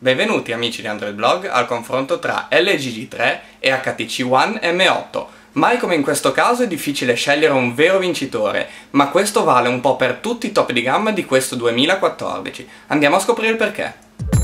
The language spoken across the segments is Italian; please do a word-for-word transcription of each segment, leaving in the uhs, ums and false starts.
Benvenuti amici di Android Blog al confronto tra L G G tre e H T C One M otto. Mai come in questo caso è difficile scegliere un vero vincitore, ma questo vale un po' per tutti i top di gamma di questo duemilaquattordici. Andiamo a scoprire il perché.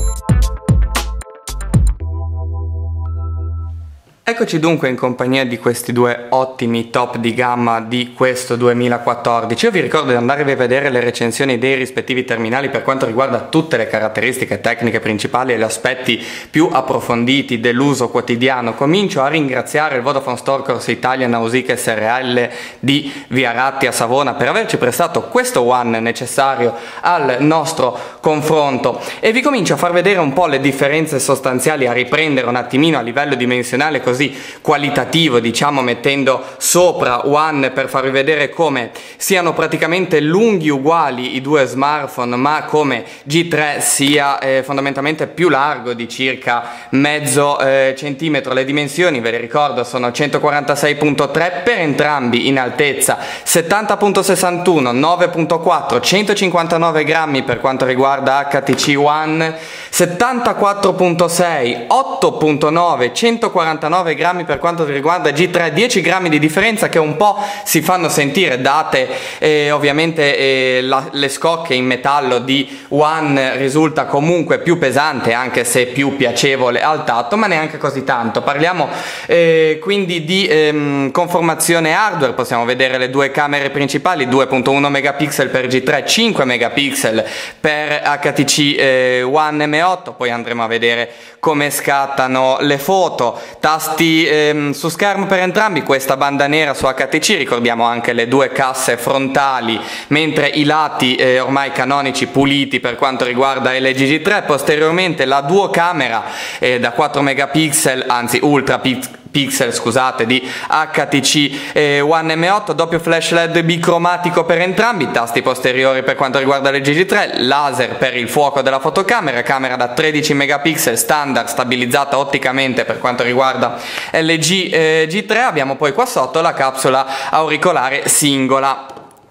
Eccoci dunque in compagnia di questi due ottimi top di gamma di questo duemilaquattordici. Io vi ricordo di andare a vedere le recensioni dei rispettivi terminali per quanto riguarda tutte le caratteristiche tecniche principali e gli aspetti più approfonditi dell'uso quotidiano. Comincio a ringraziare il Vodafone Store Corso Italia Nausicaa S R L di Via Ratti a Savona per averci prestato questo One necessario al nostro confronto, e vi comincio a far vedere un po' le differenze sostanziali, a riprendere un attimino a livello dimensionale così qualitativo, diciamo, mettendo sopra One per farvi vedere come siano praticamente lunghi uguali i due smartphone, ma come G tre sia eh, fondamentalmente più largo di circa mezzo eh, centimetro. Le dimensioni, ve le ricordo, sono centoquarantasei virgola tre per entrambi in altezza, settanta virgola sessantuno, nove virgola quattro, centocinquantanove grammi per quanto riguarda H T C One, settantaquattro virgola sei, otto virgola nove, centoquarantanove grammi per quanto riguarda G tre, dieci grammi di differenza che un po' si fanno sentire date eh, ovviamente eh, la, le scocche in metallo di One risulta comunque più pesante, anche se più piacevole al tatto, ma neanche così tanto. Parliamo eh, quindi di ehm, conformazione hardware. Possiamo vedere le due camere principali, due virgola uno megapixel per G tre, cinque megapixel per H T C eh, One M otto. Poi andremo a vedere come scattano le foto, tasti ehm, su schermo per entrambi, questa banda nera su H T C, ricordiamo anche le due casse frontali, mentre i lati eh, ormai canonici puliti per quanto riguarda L G G tre, posteriormente la duocamera eh, da quattro megapixel, anzi ultra pixel pixel scusate, di H T C eh, One M otto, doppio flash L E D bicromatico per entrambi, tasti posteriori per quanto riguarda L G G tre, laser per il fuoco della fotocamera, camera da tredici megapixel standard stabilizzata otticamente per quanto riguarda L G G tre, abbiamo poi qua sotto la capsula auricolare singola.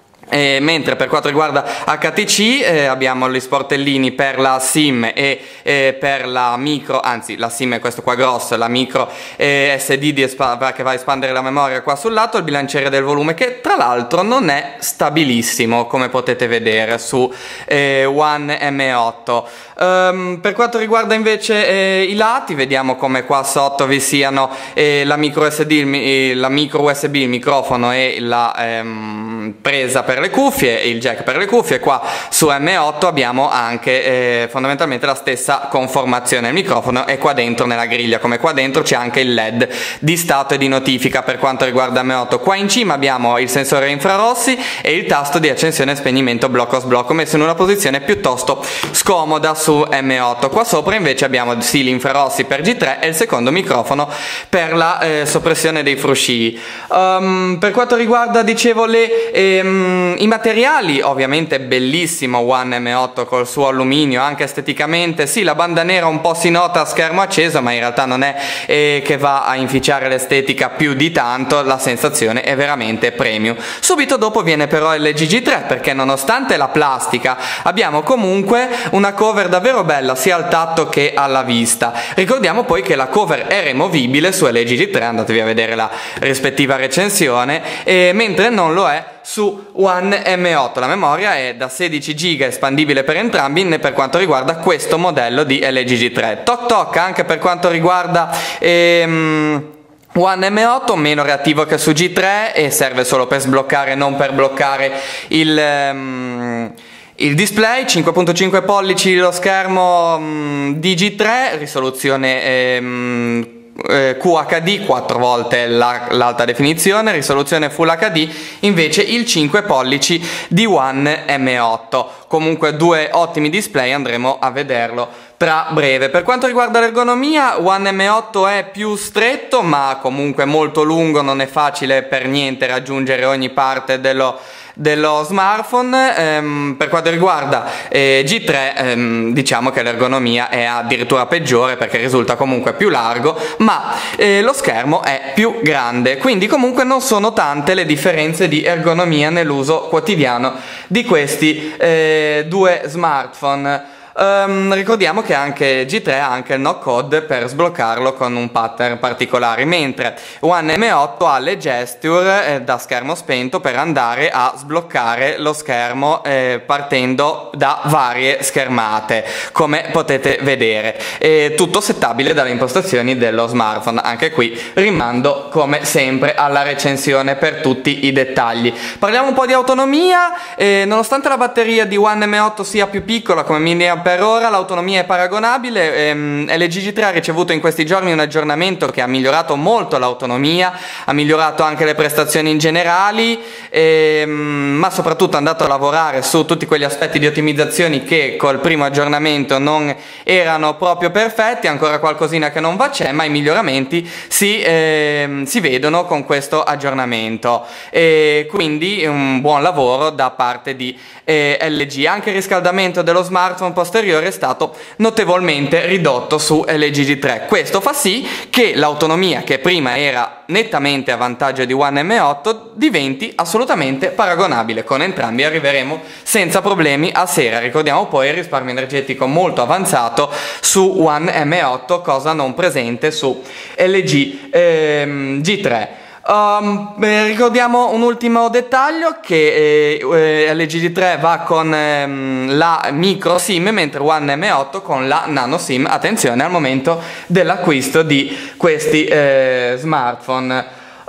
E mentre per quanto riguarda H T C eh, abbiamo gli sportellini per la SIM e eh, per la micro, anzi la SIM è questo qua grosso, la micro eh, S D di che va a espandere la memoria qua sul lato, il bilanciere del volume che tra l'altro non è stabilissimo come potete vedere su eh, One M otto. Um, per quanto riguarda invece eh, i lati, vediamo come qua sotto vi siano eh, la micro S D, il, la micro U S B, il microfono e la ehm, presa per le cuffie e il jack per le cuffie. Qua su M otto abbiamo anche eh, fondamentalmente la stessa conformazione, il microfono è qua dentro nella griglia, come qua dentro c'è anche il L E D di stato e di notifica per quanto riguarda M otto. Qua in cima abbiamo il sensore infrarossi e il tasto di accensione e spegnimento blocco sblocco messo in una posizione piuttosto scomoda su M otto. Qua sopra invece abbiamo sì gli infrarossi per G tre e il secondo microfono per la eh, soppressione dei frusci. Um, per quanto riguarda, dicevo, le ehm, i materiali, ovviamente bellissimo One M otto col suo alluminio, anche esteticamente sì, la banda nera un po' si nota a schermo acceso, ma in realtà non è eh, che va a inficiare l'estetica più di tanto, la sensazione è veramente premium. Subito dopo viene però il L G G tre, perché nonostante la plastica abbiamo comunque una cover davvero bella sia al tatto che alla vista. Ricordiamo poi che la cover è removibile su L G G tre, andatevi a vedere la rispettiva recensione, e mentre non lo è su One M otto. La memoria è da sedici giga espandibile per entrambi per quanto riguarda questo modello di L G G tre. Toc toc anche per quanto riguarda ehm, One M otto, meno reattivo che su G tre e serve solo per sbloccare, non per bloccare il um, il display. Cinque virgola cinque pollici lo schermo um, di G tre, risoluzione um, Q H D, quattro volte l'alta definizione, risoluzione Full H D invece il cinque pollici di One M otto. Comunque due ottimi display, andremo a vederlo tra breve. Per quanto riguarda l'ergonomia, One M otto è più stretto ma comunque molto lungo, non è facile per niente raggiungere ogni parte dello dello smartphone. Ehm, per quanto riguarda eh, G tre, ehm, diciamo che l'ergonomia è addirittura peggiore perché risulta comunque più largo, ma eh, lo schermo è più grande, quindi comunque non sono tante le differenze di ergonomia nell'uso quotidiano di questi eh, due smartphone. Um, ricordiamo che anche G tre ha anche il no code per sbloccarlo con un pattern particolare, mentre One M otto ha le gesture eh, da schermo spento per andare a sbloccare lo schermo eh, partendo da varie schermate, come potete vedere. È tutto settabile dalle impostazioni dello smartphone. Anche qui rimando come sempre alla recensione per tutti i dettagli. Parliamo un po' di autonomia. Eh, nonostante la batteria di One M otto sia più piccola come milliampere per ora, l'autonomia è paragonabile. ehm, L G G tre ha ricevuto in questi giorni un aggiornamento che ha migliorato molto l'autonomia, ha migliorato anche le prestazioni in generali, ehm, ma soprattutto è andato a lavorare su tutti quegli aspetti di ottimizzazione che col primo aggiornamento non erano proprio perfetti, ancora qualcosina che non va c'è, ma i miglioramenti si, ehm, si vedono con questo aggiornamento, e quindi un buon lavoro da parte di eh, L G. Anche il riscaldamento dello smartphone posteriore è stato notevolmente ridotto su L G G tre. Questo fa sì che l'autonomia, che prima era nettamente a vantaggio di One M otto, diventi assolutamente paragonabile. Con entrambi arriveremo senza problemi a sera. Ricordiamo poi il risparmio energetico molto avanzato su One M otto, cosa non presente su L G ehm, G tre. Um, eh, ricordiamo un ultimo dettaglio, che eh, eh, L G G tre va con ehm, la micro SIM, mentre One M otto con la nano SIM. Attenzione al momento dell'acquisto di questi eh, smartphone.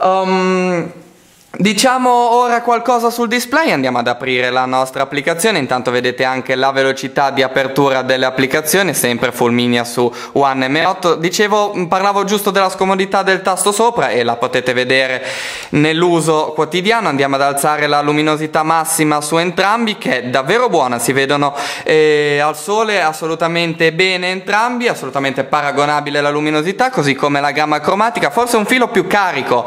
Um, Diciamo ora qualcosa sul display. Andiamo ad aprire la nostra applicazione. Intanto vedete anche la velocità di apertura delle applicazioni, sempre fulminea su One M otto. Dicevo, parlavo giusto della scomodità del tasto sopra e la potete vedere nell'uso quotidiano. Andiamo ad alzare la luminosità massima su entrambi, che è davvero buona, si vedono eh, al sole assolutamente bene entrambi, assolutamente paragonabile la luminosità, così come la gamma cromatica, forse un filo più carico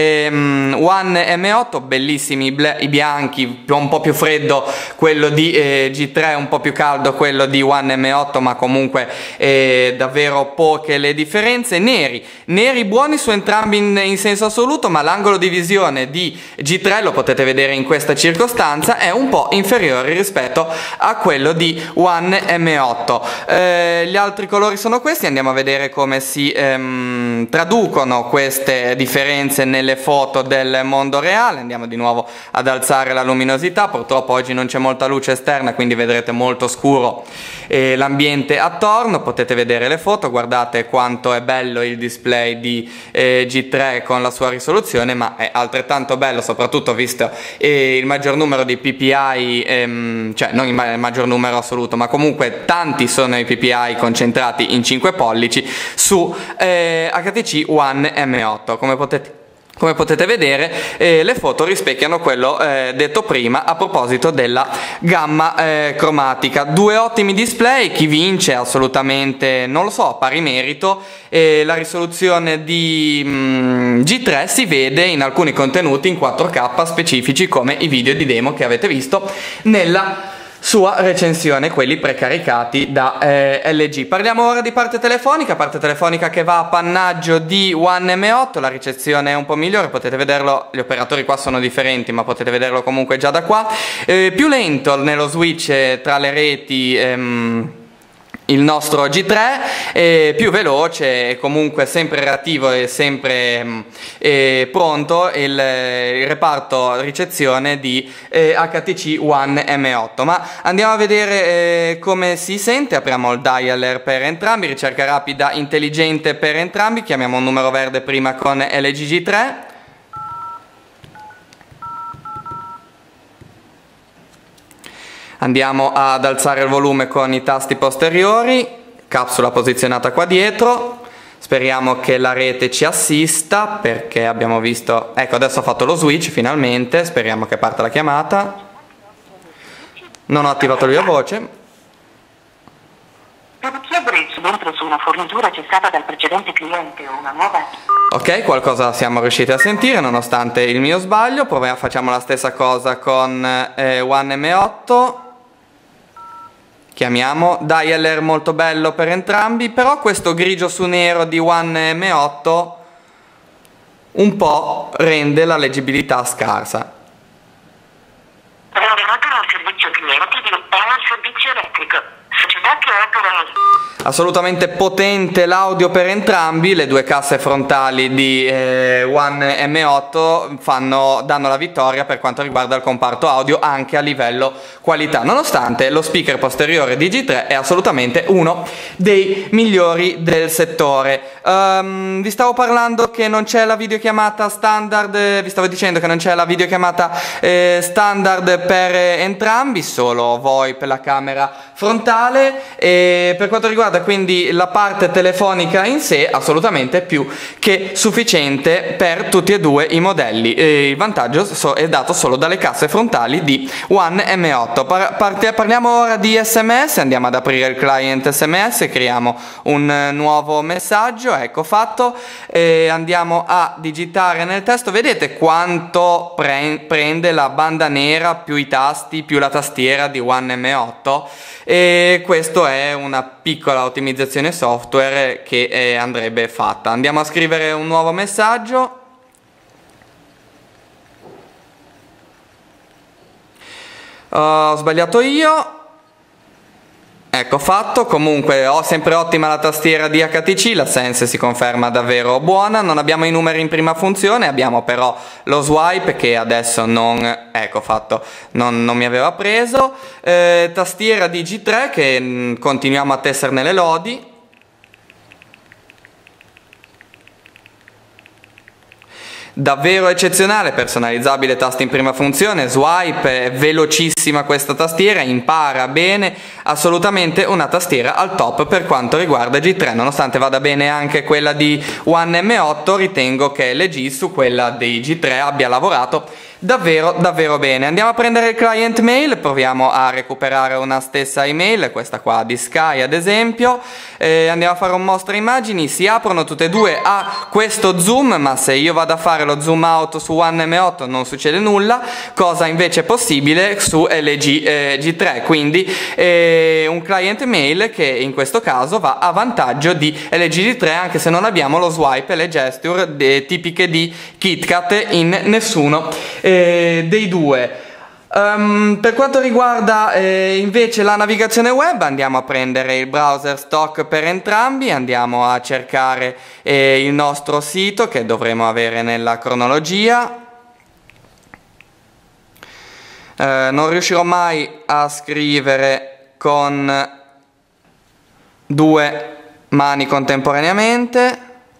ehm, One M otto, bellissimi i bianchi, un po' più freddo quello di eh, G tre, un po' più caldo quello di One M otto, ma comunque eh, davvero poche le differenze. Neri, neri buoni su entrambi in, in senso assoluto, ma l'angolo di visione di G tre, lo potete vedere in questa circostanza, è un po' inferiore rispetto a quello di One M otto. Eh, gli altri colori sono questi. Andiamo a vedere come si ehm, traducono queste differenze nelle foto del mondo reale. Andiamo di nuovo ad alzare la luminosità. Purtroppo oggi non c'è molta luce esterna, quindi vedrete molto scuro eh, l'ambiente attorno. Potete vedere le foto, guardate quanto è bello il display di eh, G tre con la sua risoluzione, ma è altrettanto bello, soprattutto visto eh, il maggior numero di P P I, ehm, cioè non il, ma il maggior numero assoluto, ma comunque tanti sono i P P I concentrati in cinque pollici su eh, H T C One M otto. Come potete Come potete vedere eh, le foto rispecchiano quello eh, detto prima a proposito della gamma eh, cromatica. Due ottimi display, chi vince assolutamente non lo so, pari merito. Eh, la risoluzione di mm, G tre si vede in alcuni contenuti in quattro K specifici, come i video di demo che avete visto nella sua recensione, quelli precaricati da eh, L G. Parliamo ora di parte telefonica, parte telefonica che va a pannaggio di One M otto. La ricezione è un po' migliore, potete vederlo, gli operatori qua sono differenti, ma potete vederlo comunque già da qua. Eh, più lento nello switch eh, tra le reti ehm, il nostro G tre, è più veloce e comunque sempre reattivo e sempre eh, pronto il, il reparto ricezione di eh, H T C One M otto. Ma andiamo a vedere eh, come si sente. Apriamo il dialer per entrambi, ricerca rapida intelligente per entrambi, chiamiamo un numero verde prima con L G G tre. Andiamo ad alzare il volume con i tasti posteriori, capsula posizionata qua dietro. Speriamo che la rete ci assista, perché abbiamo visto, ecco adesso ha fatto lo switch finalmente, speriamo che parta la chiamata. Non ho attivato il via voce. Per chiedere il subentro su una fornitura cessata dal precedente cliente o una nuova... Ok, qualcosa siamo riusciti a sentire nonostante il mio sbaglio. Proviamo, facciamo la stessa cosa con eh, One M otto. Chiamiamo, dialer molto bello per entrambi, però questo grigio su nero di One M otto un po' rende la leggibilità scarsa. Benvenuto al servizio clienti di Enel Servizio Elettrico. Vecchio operano. Assolutamente potente l'audio per entrambi, le due casse frontali di eh, One M otto fanno, danno la vittoria per quanto riguarda il comparto audio anche a livello qualità, nonostante lo speaker posteriore di G tre è assolutamente uno dei migliori del settore. Um, vi stavo parlando che non c'è la videochiamata standard, eh, vi stavo dicendo che non c'è la videochiamata eh, standard per eh, entrambi, solo VoIP per la camera frontale, e per quanto riguarda quindi la parte telefonica in sé assolutamente più che sufficiente per tutti e due i modelli. E il vantaggio so è dato solo dalle casse frontali di One M otto. Par parliamo ora di S M S, andiamo ad aprire il client S M S, creiamo un nuovo messaggio, ecco fatto, e andiamo a digitare nel testo. Vedete quanto pre prende la banda nera più i tasti più la tastiera di One M otto, e questo è una piccola ottimizzazione software che eh, andrebbe fatta. Andiamo a scrivere un nuovo messaggio. Ho sbagliato io. Ecco fatto. Comunque ho sempre ottima la tastiera di H T C, la Sense si conferma davvero buona. Non abbiamo i numeri in prima funzione, abbiamo però lo swipe che adesso non, ecco fatto, non, non mi aveva preso. Eh, tastiera di G tre che mh, continuiamo a tesserne le lodi. Davvero eccezionale, personalizzabile, tasti in prima funzione, swipe, è velocissima questa tastiera, impara bene, assolutamente una tastiera al top per quanto riguarda G tre. Nonostante vada bene anche quella di One M otto, ritengo che L G su quella dei G tre abbia lavorato davvero davvero bene. Andiamo a prendere il client mail, proviamo a recuperare una stessa email, questa qua di Sky ad esempio, eh, andiamo a fare un mostra immagini, si aprono tutte e due a questo zoom, ma se io vado a fare lo zoom out su One M otto non succede nulla, cosa invece è possibile su L G eh, G tre, quindi eh, un client mail che in questo caso va a vantaggio di L G G tre, anche se non abbiamo lo swipe e le gesture de, tipiche di KitKat in nessuno eh, dei due. Um, per quanto riguarda eh, invece la navigazione web, andiamo a prendere il browser stock per entrambi, andiamo a cercare eh, il nostro sito che dovremo avere nella cronologia. Eh, non riuscirò mai a scrivere con due mani contemporaneamente.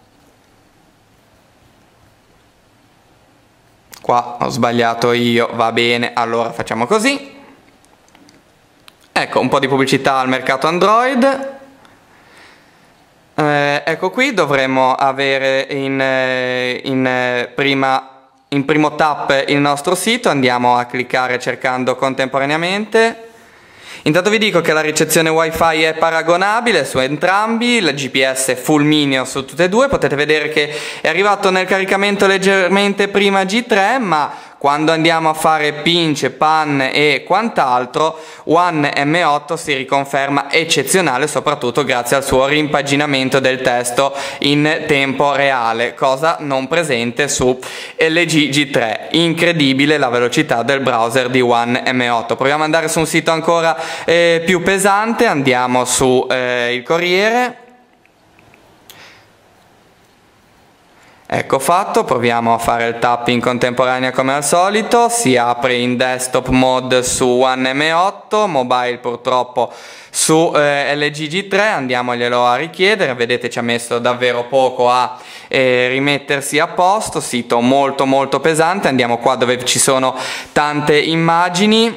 Qua ho sbagliato io, va bene, allora facciamo così. Ecco, un po' di pubblicità al mercato Android. Eh, ecco qui, dovremmo avere in, in, prima, in primo tap il nostro sito, andiamo a cliccare cercando contemporaneamente. Intanto vi dico che la ricezione wifi è paragonabile su entrambi, il G P S è fulmineo su tutte e due, potete vedere che è arrivato nel caricamento leggermente prima G tre, ma quando andiamo a fare pinch, pan e quant'altro, One M otto si riconferma eccezionale, soprattutto grazie al suo rimpaginamento del testo in tempo reale, cosa non presente su L G G tre. Incredibile la velocità del browser di One M otto. Proviamo ad andare su un sito ancora eh, più pesante, andiamo su eh, il Corriere. Ecco fatto, proviamo a fare il tap in contemporanea come al solito, si apre in desktop mode su One M otto, mobile purtroppo su eh, L G G tre, andiamoglielo a richiedere, vedete ci ha messo davvero poco a eh, rimettersi a posto, sito molto molto pesante, andiamo qua dove ci sono tante immagini.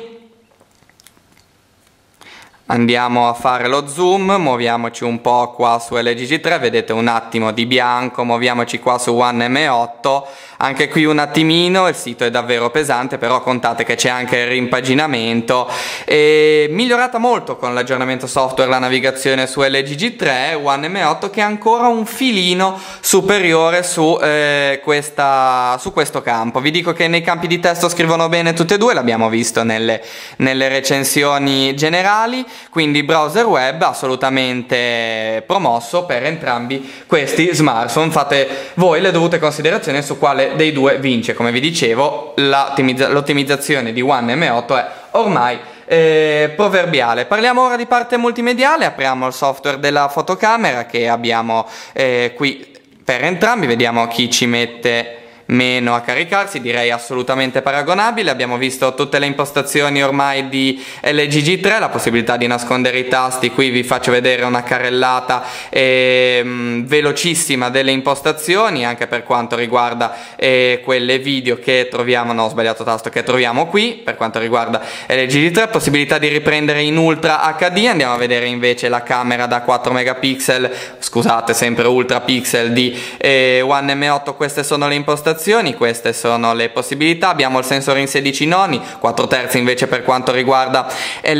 Andiamo a fare lo zoom, muoviamoci un po' qua su L G G tre, vedete un attimo di bianco, muoviamoci qua su One M otto, anche qui un attimino, il sito è davvero pesante, però contate che c'è anche il rimpaginamento, e migliorata molto con l'aggiornamento software la navigazione su L G G tre, One M otto che è ancora un filino superiore su, eh, questa, su questo campo. Vi dico che nei campi di testo scrivono bene tutte e due, l'abbiamo visto nelle, nelle recensioni generali. Quindi browser web assolutamente promosso per entrambi questi smartphone. Fate voi le dovute considerazioni su quale dei due vince. Come vi dicevo, l'ottimizzazione di One M otto è ormai eh, proverbiale. Parliamo ora di parte multimediale, apriamo il software della fotocamera che abbiamo eh, qui per entrambi, vediamo chi ci mette meno a caricarsi, direi assolutamente paragonabile. Abbiamo visto tutte le impostazioni ormai di L G G tre, la possibilità di nascondere i tasti. Qui vi faccio vedere una carrellata eh, velocissima delle impostazioni anche per quanto riguarda eh, quelle video che troviamo, no ho sbagliato tasto, che troviamo qui per quanto riguarda L G G tre, possibilità di riprendere in Ultra H D. Andiamo a vedere invece la camera da quattro megapixel, scusate sempre ultra pixel di eh, One M otto. Queste sono le impostazioni, queste sono le possibilità. Abbiamo il sensore in sedici noni, quattro terzi invece per quanto riguarda L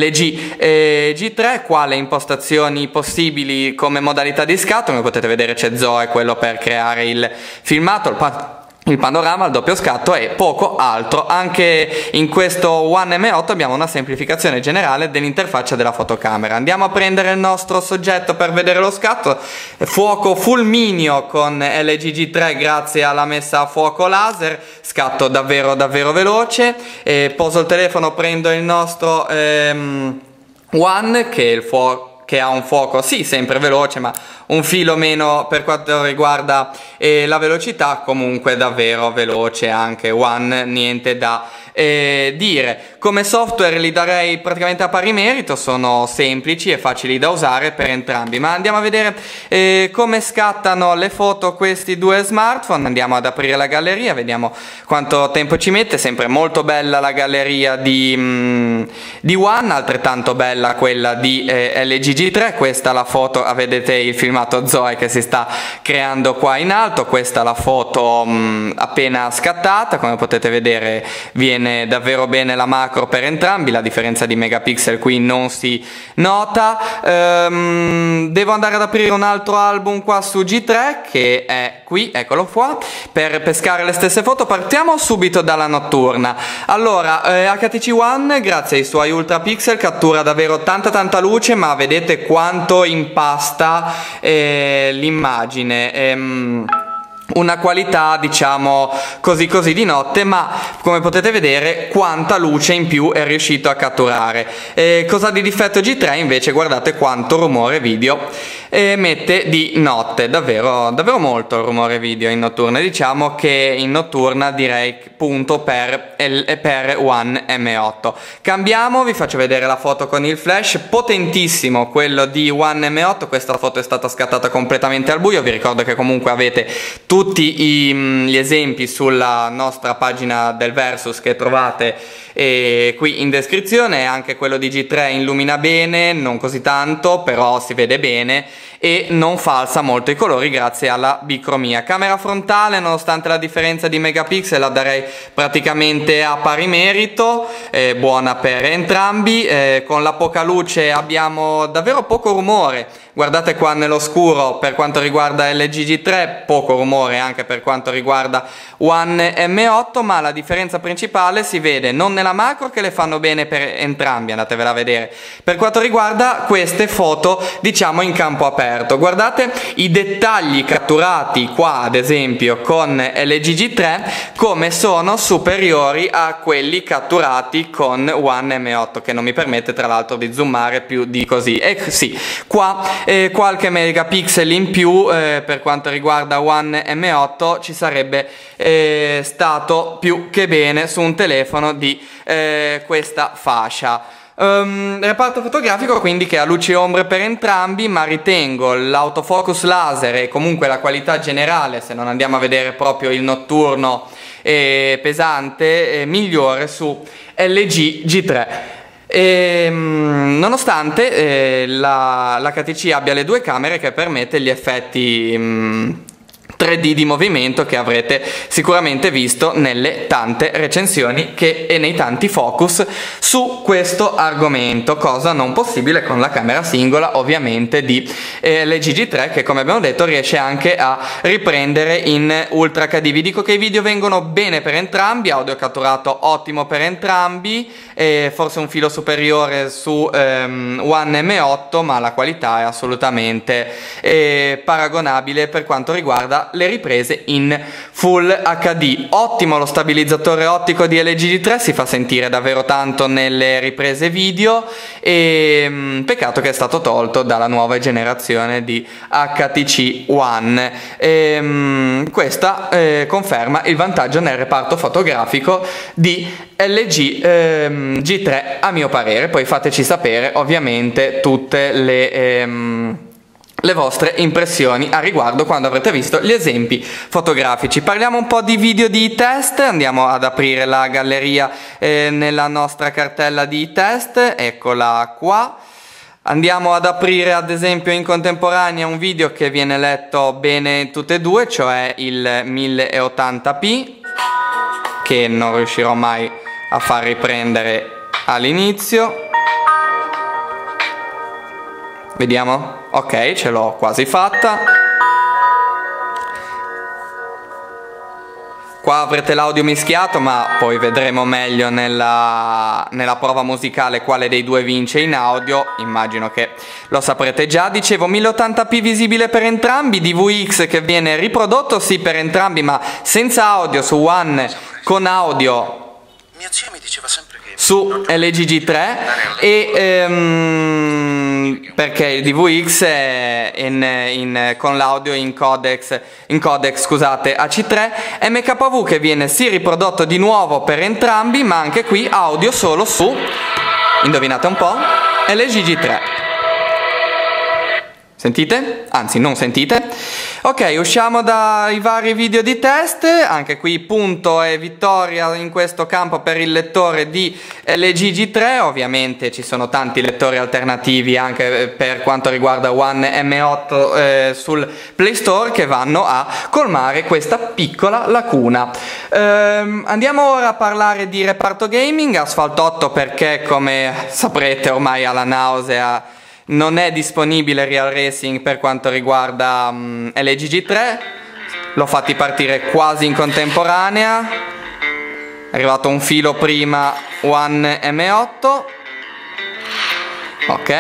G G tre. Qua le impostazioni possibili come modalità di scatto, come potete vedere c'è Zoe, quello per creare il filmato, il Il panorama, il doppio scatto e poco altro. Anche in questo One M otto abbiamo una semplificazione generale dell'interfaccia della fotocamera. Andiamo a prendere il nostro soggetto per vedere lo scatto. Fuoco fulmineo con L G G tre grazie alla messa a fuoco laser, scatto davvero davvero veloce. E poso il telefono, prendo il nostro ehm, One che è il fuoco che ha un fuoco sì sempre veloce ma un filo meno per quanto riguarda eh, la velocità, comunque davvero veloce anche One, niente da eh, dire. Come software li darei praticamente a pari merito, sono semplici e facili da usare per entrambi. Ma andiamo a vedere eh, come scattano le foto questi due smartphone. Andiamo ad aprire la galleria, vediamo quanto tempo ci mette. Sempre molto bella la galleria di, mm, di One, altrettanto bella quella di eh, L G G tre. Questa la foto, ah, vedete il filmato Zoe che si sta creando qua in alto. Questa la foto mh, appena scattata, come potete vedere viene davvero bene la macro per entrambi, la differenza di megapixel qui non si nota. Ehm, devo andare ad aprire un altro album qua su G tre che è qui, eccolo qua, per pescare le stesse foto. Partiamo subito dalla notturna. Allora, eh, H T C One grazie ai suoi ultra pixel cattura davvero tanta tanta luce, ma vedete quanto impasta eh, l'immagine. Ehm, una qualità diciamo così così di notte, ma come potete vedere quanta luce in più è riuscito a catturare. E cosa di difetto G tre invece, guardate quanto rumore video emette di notte, davvero davvero molto rumore video in notturna. Diciamo che in notturna direi punto per, per One M otto. Cambiamo, vi faccio vedere la foto con il flash, potentissimo quello di One M otto. Questa foto è stata scattata completamente al buio, vi ricordo che comunque avete tutti i, gli esempi sulla nostra pagina del Versus che trovate eh, qui in descrizione. Anche quello di G tre illumina bene, non così tanto, però si vede bene e non falsa molto i colori grazie alla bicromia. Camera frontale, nonostante la differenza di megapixel, la darei praticamente a pari merito, eh, buona per entrambi. Eh, con la poca luce abbiamo davvero poco rumore. Guardate qua nell'oscuro per quanto riguarda L G G tre, poco rumore anche per quanto riguarda One M otto, ma la differenza principale si vede non nella macro, che le fanno bene per entrambi, andatevela a vedere, per quanto riguarda queste foto diciamo in campo aperto. Guardate i dettagli catturati qua ad esempio con L G G tre come sono superiori a quelli catturati con One M otto, che non mi permette tra l'altro di zoomare più di così. E sì, qua eh, qualche megapixel in più eh, per quanto riguarda One M otto ci sarebbe eh, stato più che bene su un telefono di eh, questa fascia. Um, reparto fotografico quindi che ha luci e ombre per entrambi, ma ritengo l'autofocus laser e comunque la qualità generale, se non andiamo a vedere proprio il notturno eh, pesante, eh, migliore su L G G tre. E, mh, nonostante eh, la, l'H T C abbia le due camere che permette gli effetti mh, tre D di movimento che avrete sicuramente visto nelle tante recensioni che, e nei tanti focus su questo argomento, cosa non possibile con la camera singola ovviamente di eh, L G G tre, che come abbiamo detto riesce anche a riprendere in Ultra H D. Vi dico che i video vengono bene per entrambi, audio catturato ottimo per entrambi, eh, forse un filo superiore su ehm, One M otto, ma la qualità è assolutamente eh, paragonabile per quanto riguarda riguarda le riprese in Full acca di. Ottimo lo stabilizzatore ottico di L G G tre, si fa sentire davvero tanto nelle riprese video e mh, peccato che è stato tolto dalla nuova generazione di H T C One. E, mh, questa eh, conferma il vantaggio nel reparto fotografico di L G ehm, G tre a mio parere. Poi fateci sapere ovviamente tutte le... Ehm, le vostre impressioni a riguardo quando avrete visto gli esempi fotografici. Parliamo un po' di video di test, andiamo ad aprire la galleria eh, nella nostra cartella di test, eccola qua. Andiamo ad aprire ad esempio in contemporanea un video che viene letto bene tutte e due, cioè il mille ottanta p, che non riuscirò mai a far riprendere all'inizio. Vediamo? Ok, ce l'ho quasi fatta. Qua avrete l'audio mischiato, ma poi vedremo meglio nella, nella prova musicale quale dei due vince in audio. Immagino che lo saprete già. Dicevo, mille ottanta p visibile per entrambi, D V X che viene riprodotto sì per entrambi, ma senza audio su One, con audio mia zia mi diceva sempre che su L G G tre, e ehm, perché il D V X è in, in, con l'audio in codex, in codex scusate, A C tre, M K V che viene sì riprodotto di nuovo per entrambi, ma anche qui audio solo su, indovinate un po', L G G tre. Sentite? Anzi, non sentite? Ok, usciamo dai vari video di test, anche qui punto e vittoria in questo campo per il lettore di L G G tre, ovviamente ci sono tanti lettori alternativi anche per quanto riguarda One M otto eh, sul Play Store che vanno a colmare questa piccola lacuna. Ehm, andiamo ora a parlare di reparto gaming, Asphalt otto perché come saprete ormai alla nausea non è disponibile Real Racing per quanto riguarda um, L G G tre, l'ho fatti partire quasi in contemporanea, è arrivato un filo prima One M otto, ok,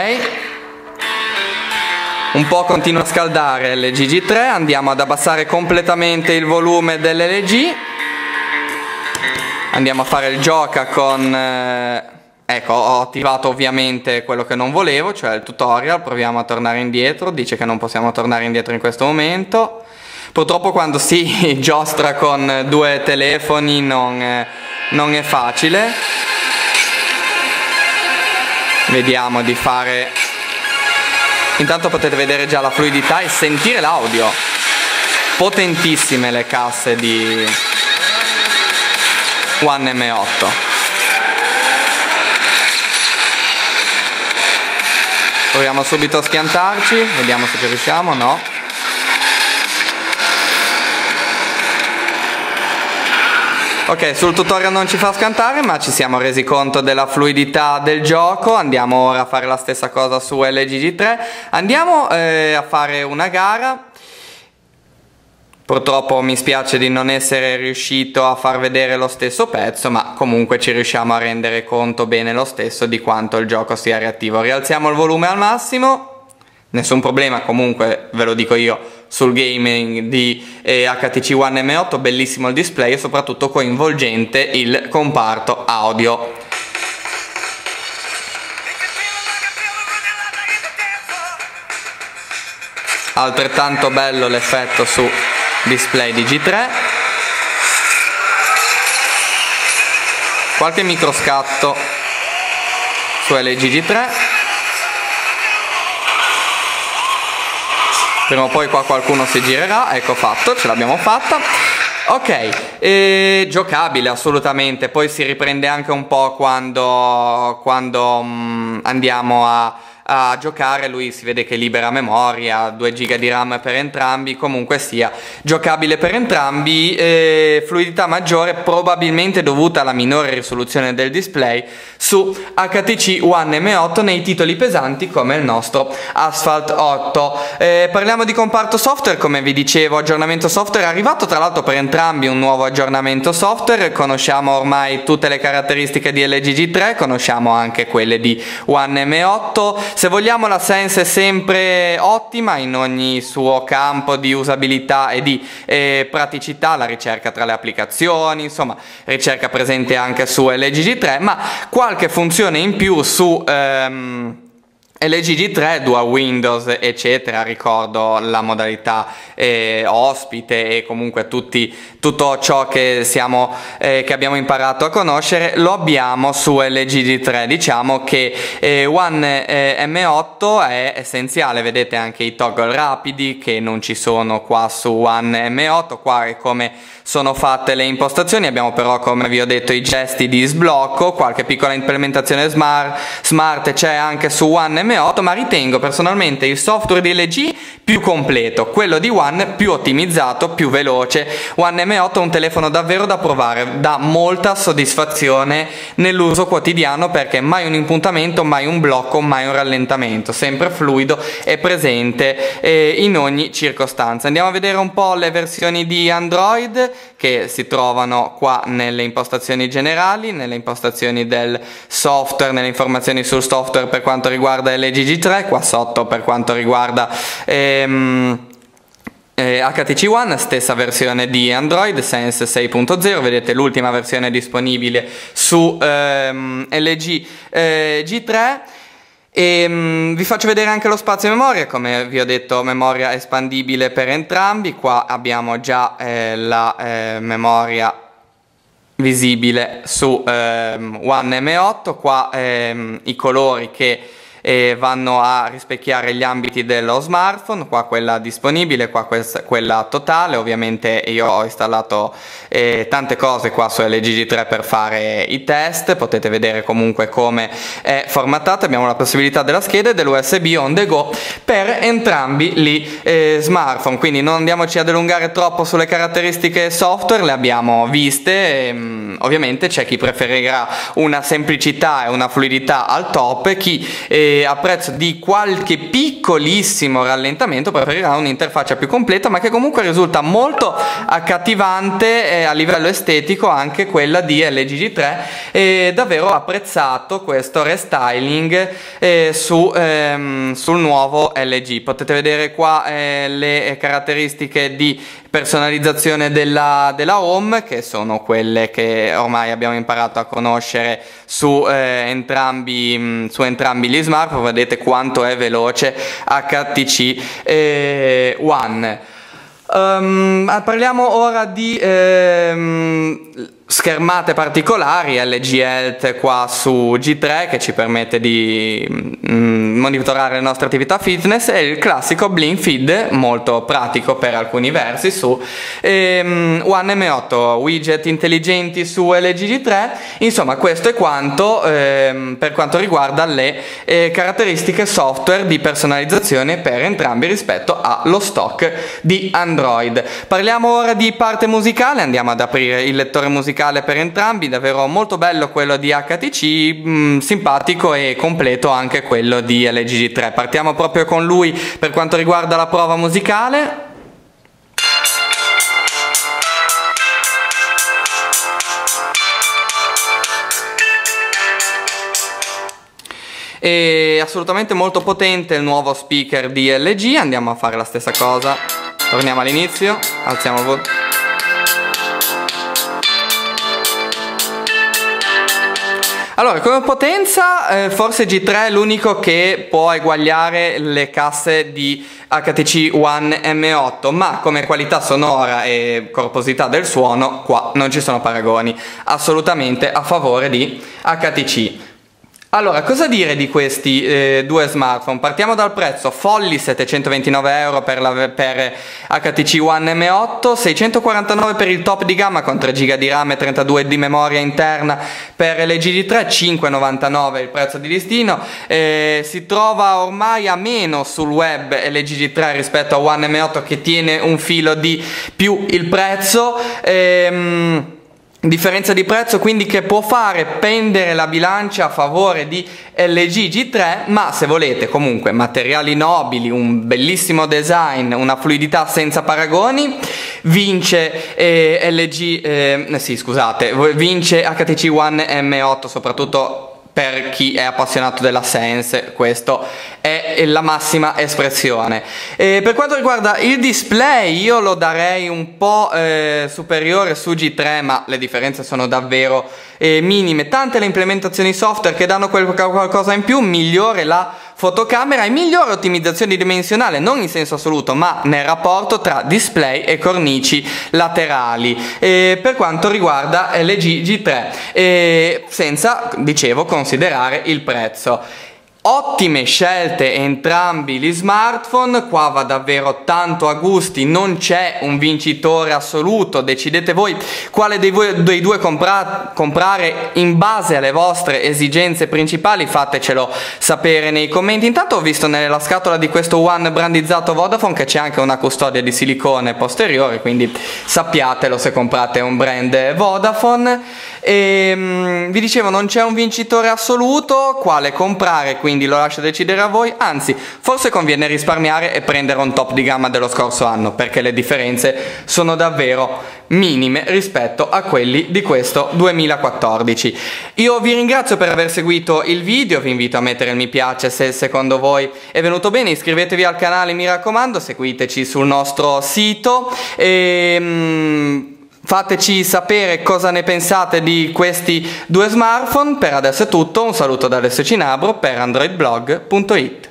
un po' continua a scaldare L G G tre, andiamo ad abbassare completamente il volume dell'L G, andiamo a fare il gioca con... Eh, Ecco, ho attivato ovviamente quello che non volevo, cioè il tutorial, proviamo a tornare indietro, dice che non possiamo tornare indietro in questo momento. Purtroppo quando si giostra con due telefoni non è, non è facile. Vediamo di fare... Intanto potete vedere già la fluidità e sentire l'audio. Potentissime le casse di One M otto. Proviamo subito a schiantarci, vediamo se ci riusciamo, no. Ok, sul tutorial non ci fa schiantare, ma ci siamo resi conto della fluidità del gioco. Andiamo ora a fare la stessa cosa su L G G tre. Andiamo eh, a fare una gara. Purtroppo mi spiace di non essere riuscito a far vedere lo stesso pezzo, ma comunque ci riusciamo a rendere conto bene lo stesso di quanto il gioco sia reattivo. Rialziamo il volume al massimo, nessun problema, comunque ve lo dico io, sul gaming di eh, H T C One M otto, bellissimo il display e soprattutto coinvolgente il comparto audio. Altrettanto bello l'effetto su display di G tre, qualche microscatto su L G G tre, prima o poi qua qualcuno si girerà, ecco fatto, ce l'abbiamo fatta. Ok, e giocabile assolutamente, poi si riprende anche un po' quando, quando mm, andiamo a a giocare, lui si vede che libera memoria, due giga di RAM per entrambi, comunque sia giocabile per entrambi, eh, fluidità maggiore probabilmente dovuta alla minore risoluzione del display su H T C One M otto nei titoli pesanti come il nostro Asphalt otto. Eh, parliamo di comparto software, come vi dicevo, aggiornamento software è arrivato tra l'altro per entrambi un nuovo aggiornamento software, conosciamo ormai tutte le caratteristiche di L G G tre, conosciamo anche quelle di One M otto. se vogliamo la Sense è sempre ottima in ogni suo campo di usabilità e di eh, praticità, la ricerca tra le applicazioni, insomma ricerca presente anche su L G G tre, ma qualche funzione in più su ehm, L G G tre, Dual Windows eccetera, ricordo la modalità eh, ospite e comunque tutti, tutto ciò che, siamo, eh, che abbiamo imparato a conoscere lo abbiamo su L G G tre. Diciamo che eh, One eh, M otto è essenziale, vedete anche i toggle rapidi che non ci sono qua su One M otto, qua è come sono fatte le impostazioni, abbiamo però come vi ho detto i gesti di sblocco, qualche piccola implementazione smart, smart c'è anche su One M otto, ma ritengo personalmente il software di L G più completo, quello di One più ottimizzato, più veloce. One M otto è un telefono davvero da provare, dà molta soddisfazione nell'uso quotidiano perché mai un impuntamento, mai un blocco, mai un rallentamento, sempre fluido e presente eh, in ogni circostanza. Andiamo a vedere un po' le versioni di Android che si trovano qua nelle impostazioni generali, nelle impostazioni del software, nelle informazioni sul software per quanto riguarda L G G tre, qua sotto per quanto riguarda ehm, eh, H T C One, stessa versione di Android, Sense sei punto zero, vedete l'ultima versione disponibile su ehm, L G G tre. E mh, vi faccio vedere anche lo spazio memoria, come vi ho detto memoria espandibile per entrambi, qua abbiamo già eh, la eh, memoria visibile su ehm, One M otto, qua ehm, i colori che eh, vanno a rispecchiare gli ambiti dello smartphone, qua quella disponibile, qua questa, quella totale. Ovviamente io ho installato eh, tante cose qua su L G G tre per fare i test, potete vedere comunque come è formattato, abbiamo la possibilità della scheda e dell'U S B on the go per entrambi gli eh, smartphone, quindi non andiamoci ad allungare troppo sulle caratteristiche software, le abbiamo viste, ehm, ovviamente c'è chi preferirà una semplicità e una fluidità al top, chi eh, a prezzo di qualche piccolissimo rallentamento preferirà un'interfaccia più completa, ma che comunque risulta molto accattivante eh, a livello estetico, anche quella di L G G tre, e davvero apprezzato questo restyling eh, su, ehm, sul nuovo L G. Potete vedere qua eh, le caratteristiche di personalizzazione della, della home, che sono quelle che ormai abbiamo imparato a conoscere su, eh, entrambi, mh, su entrambi gli smartphone. Vedete quanto è veloce H T C eh, One. Um, parliamo ora di ehm, schermate particolari, L G Health qua su G tre che ci permette di mm, monitorare le nostre attività fitness, e il classico Blink Feed molto pratico per alcuni versi su ehm, One M otto, widget intelligenti su L G G tre. Insomma, questo è quanto ehm, per quanto riguarda le eh, caratteristiche software di personalizzazione per entrambi rispetto allo stock di Android. Parliamo ora di parte musicale, andiamo ad aprire il lettore musicale per entrambi, davvero molto bello quello di H T C, mh, simpatico e completo anche quello di L G G tre. Partiamo proprio con lui per quanto riguarda la prova musicale. È assolutamente molto potente il nuovo speaker di L G, andiamo a fare la stessa cosa, torniamo all'inizio, alziamo volume. Allora, come potenza eh, forse G tre è l'unico che può eguagliare le casse di H T C One M otto, ma come qualità sonora e corposità del suono qua non ci sono paragoni, assolutamente a favore di H T C. Allora, cosa dire di questi eh, due smartphone? Partiamo dal prezzo: folli settecentoventinove euro per, la, per H T C One M otto, seicentoquarantanove per il top di gamma con tre giga di RAM e trentadue di memoria interna per L G G tre, cinquecentonovantanove il prezzo di listino. Eh, si trova ormai a meno sul web L G G tre rispetto a One M otto, che tiene un filo di più il prezzo. Ehm... Differenza di prezzo quindi che può fare pendere la bilancia a favore di L G G tre, ma se volete comunque materiali nobili, un bellissimo design, una fluidità senza paragoni, vince eh, L G, eh, sì scusate, vince H T C One M otto, soprattutto per chi è appassionato della Sense, questo è la massima espressione. E per quanto riguarda il display, io lo darei un po' eh, superiore su G tre, ma le differenze sono davvero eh, minime. Tante le implementazioni software che danno quel qualcosa in più, migliore la fotocamera e migliore ottimizzazione dimensionale, non in senso assoluto, ma nel rapporto tra display e cornici laterali. E per quanto riguarda L G G tre, e senza, dicevo, considerare il prezzo. Ottime scelte entrambi gli smartphone, qua va davvero tanto a gusti, non c'è un vincitore assoluto, decidete voi quale dei, voi, dei due compra comprare in base alle vostre esigenze principali, fatecelo sapere nei commenti. Intanto ho visto nella scatola di questo One brandizzato Vodafone che c'è anche una custodia di silicone posteriore, quindi sappiatelo se comprate un brand Vodafone. E, um, vi dicevo, non c'è un vincitore assoluto, quale comprare, quindi lo lascio decidere a voi, anzi forse conviene risparmiare e prendere un top di gamma dello scorso anno, perché le differenze sono davvero minime rispetto a quelli di questo duemilaquattordici. Io vi ringrazio per aver seguito il video, vi invito a mettere il mi piace se secondo voi è venuto bene, iscrivetevi al canale, mi raccomando, seguiteci sul nostro sito e... Um, fateci sapere cosa ne pensate di questi due smartphone. Per adesso è tutto, un saluto da Alessio Cinabro per android blog punto it.